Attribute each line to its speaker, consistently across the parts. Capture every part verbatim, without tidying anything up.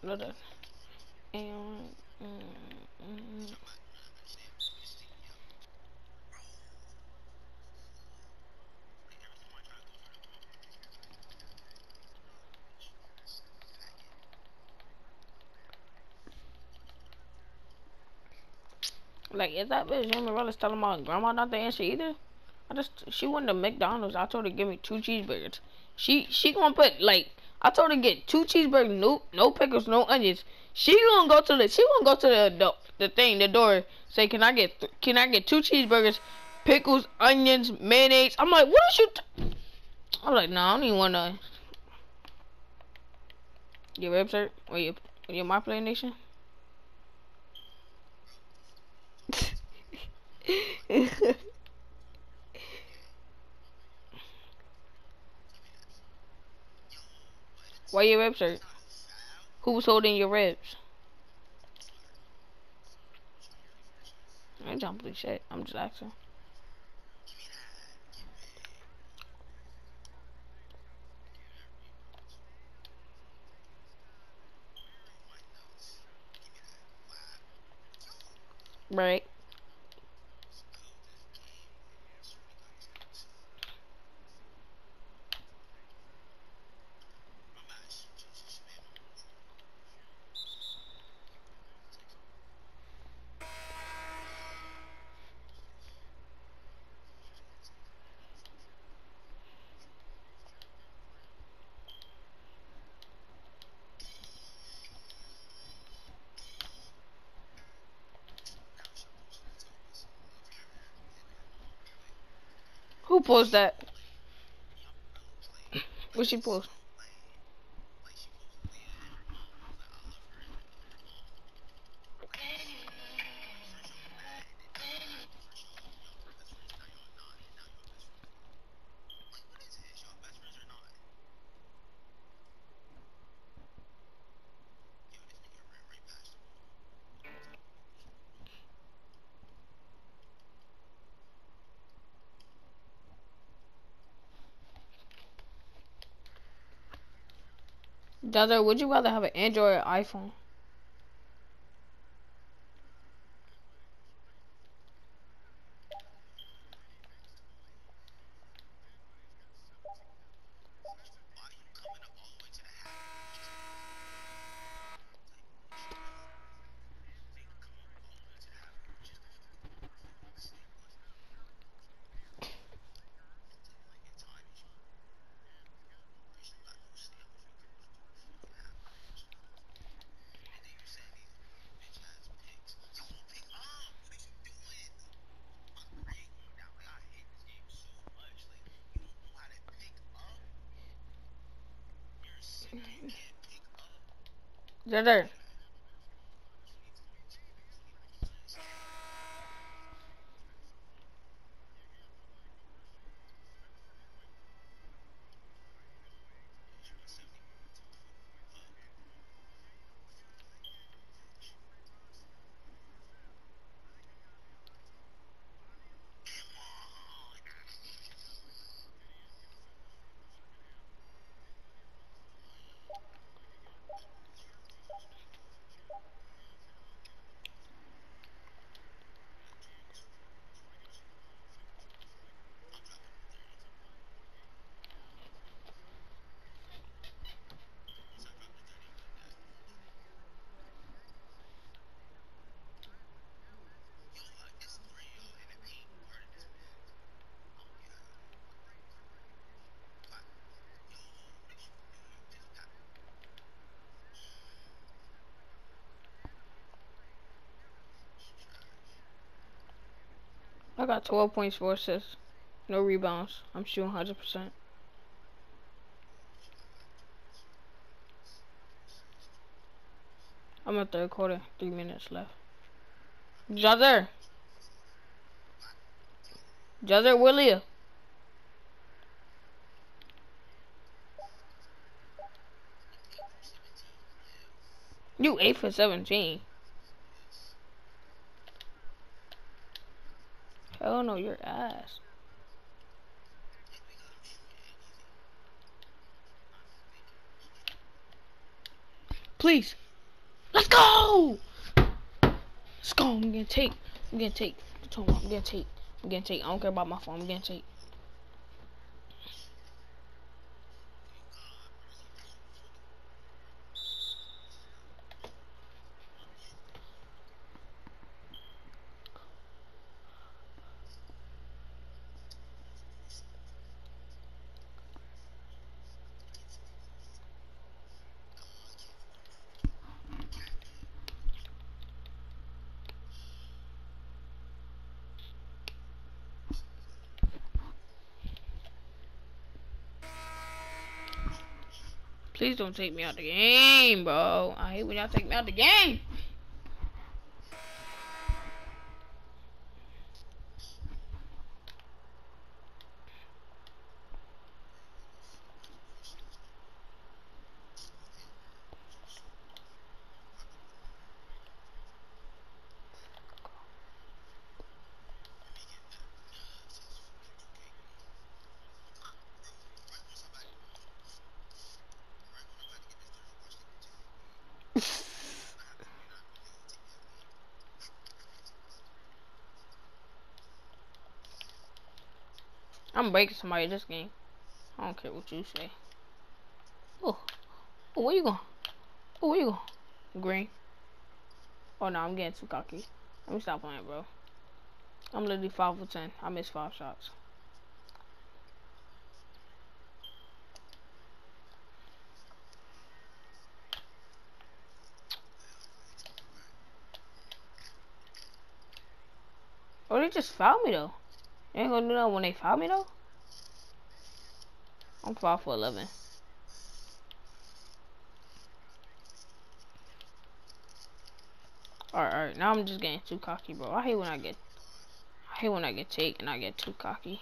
Speaker 1: No, that. And, mm, mm, like, is that bitch Jamie Relis telling my grandma not to answer either? I just, she went to McDonald's. I told her to give me two cheeseburgers. She, she gonna put, like, I told her to get two cheeseburgers, no, no pickles, no onions. She gonna go to the, she gonna go to the, the, the thing, the door, say, can I get, th can I get two cheeseburgers, pickles, onions, mayonnaise? I'm like, what is you? T I'm like, nah, I don't even wanna. Your website? Or your, your My Play Nation? Why your website? Who was holding your ribs? I ain't trying to believe shit. I'm just asking. Right. Who posted that? What she post? Jazzer, would you rather have an Android or iPhone? Jazzer. I got twelve points, four assists, no rebounds. I'm shooting one hundred percent. I'm at third quarter, three minutes left. Jazzer. Jazzer, Willie. You eight for seventeen. Hell no, your ass. Please. Let's go! Let's go. I'm getting take. I'm getting take. I'm getting take. I'm getting take. I don't care about my phone. I'm getting take. Please don't take me out the game, bro. I hate when y'all take me out the game. I'm breaking somebody this game. I don't care what you say. Oh, oh where you going? Oh, where you going? Green. Oh no, I'm getting too cocky. Let me stop playing, bro. I'm literally five for ten. I missed five shots. Oh, they just fouled me though. They ain't gonna do that when they foul me though. I'm five for eleven. Alright, alright. Now I'm just getting too cocky, bro. I hate when I get, I hate when I get take and I get too cocky.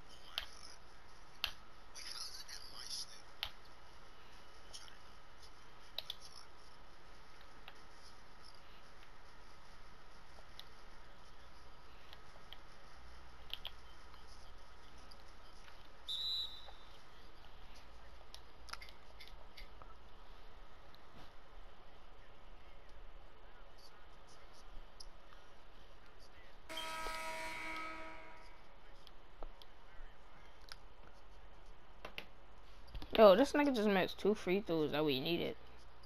Speaker 1: Yo, this nigga just missed two free throws that we needed.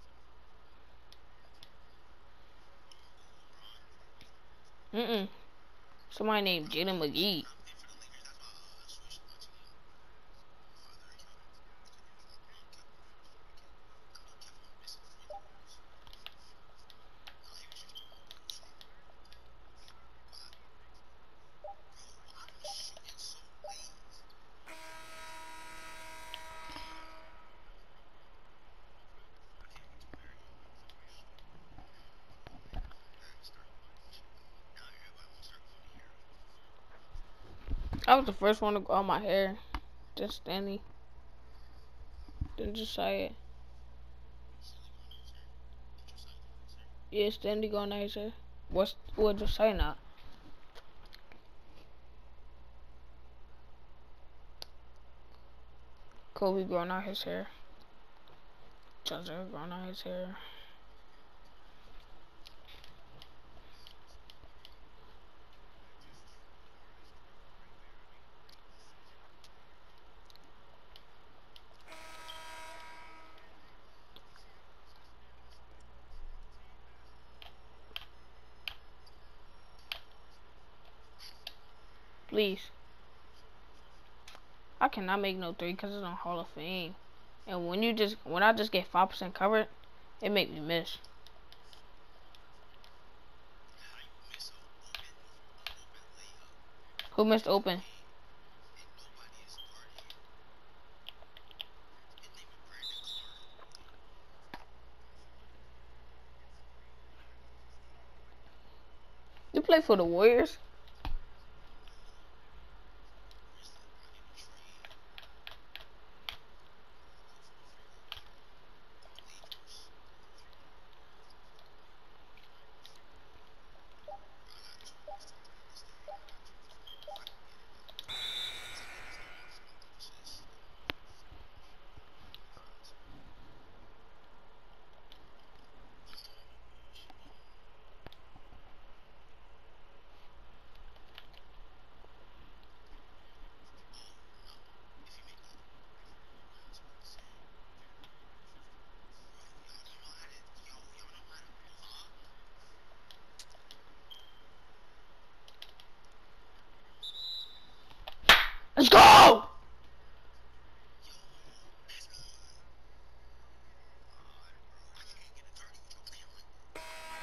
Speaker 1: Mm-mm. Somebody named Jaden McGee. I was the first one to go on my hair. Just Stanley. Then just say it. Yeah, Stanley going out his hair. What's what just say that? Kobe growing out his hair. Jazzer growing out his hair. Please. I cannot make no three because it's on Hall of Fame. And when you just when I just get five percent covered, it make me miss. Who missed open? You play for the Warriors?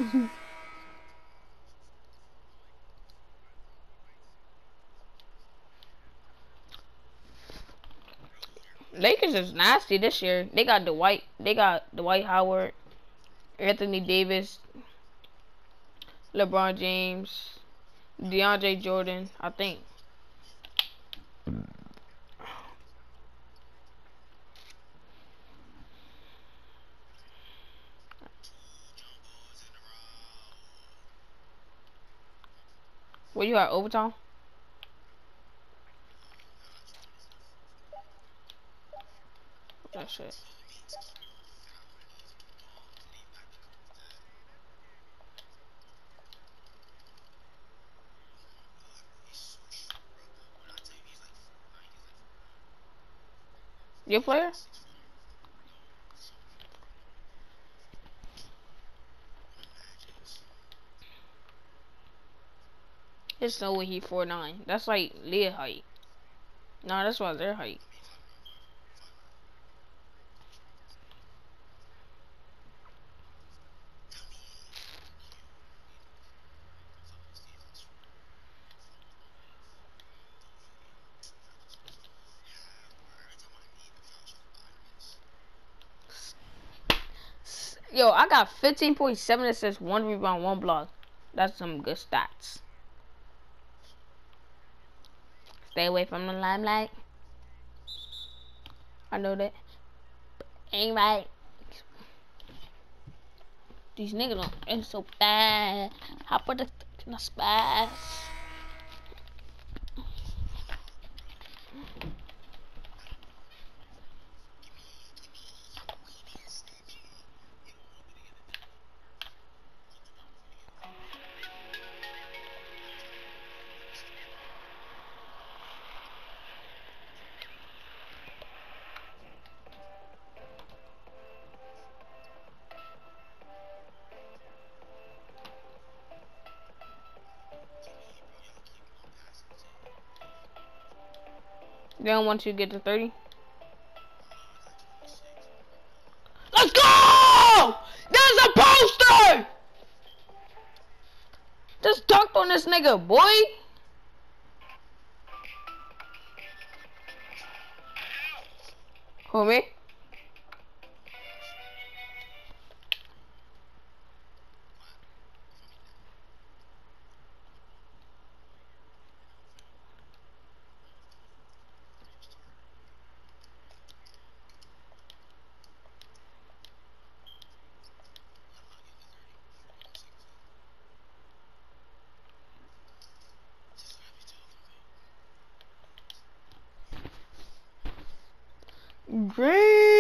Speaker 1: Lakers is nasty this year. They got Dwight. They got Dwight Howard, Anthony Davis, LeBron James, DeAndre Jordan. I think. What you got overtime? That shit. Your player? It's no way he four nine. That's like Leah height. Nah, that's why their height. Yo, I got fifteen point seven assists, one rebound, one block. That's some good stats. Stay away from the limelight. I know that. Ain't right. These niggas are so bad. How about the in the spice? They don't want you to get to thirty. Let's go! There's a poster! Just dunked on this nigga, boy. Who, me? Great.